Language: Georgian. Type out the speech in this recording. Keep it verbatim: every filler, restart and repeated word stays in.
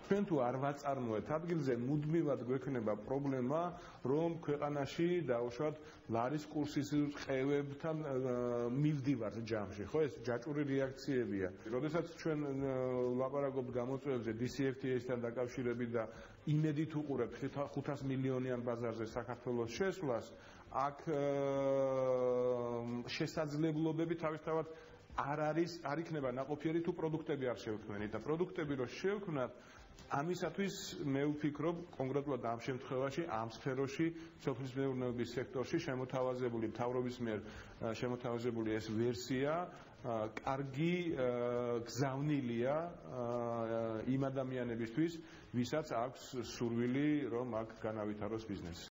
ჩვენ თუ არ ვაწარმოეთ ადგილზე, მუდმივად გვექნება პრობლემა, რომ ქვეყანაში დაუშვათ ლარის კურსის ყევებთან მივდივართ ჯამში, ხო ეს ჯაჭვური რეაქციებია. როდესაც ჩვენ ლაპარაკობთ გამოწვევებზე დი სი ეფ თი ეს-თან დაკავშირებით და იმედით უყურებთ ხუთას მილიონიან ბაზარზე საქართველოს შესვლას, აქ შესაძლებლობები თავისთავად არ არის, არ იქნება ნაყოფიერი თუ პროდუქტები არ შევქმნით და პროდუქტები რო შევქმნათ, ამისათვის მე ვფიქრობ, კონკრეტულად ამ შემთხვევაში, ამ სფეროში, სოფლის მეურნეობის სექტორში შემოთავაზებული მთავრობის მიერ შემოთავაზებული ეს ვერსია კარგი გზავნილია იმ ადამიანებისთვის, ვისაც აქვს სურვილი, რომ აქ განავითაროს ბიზნესი.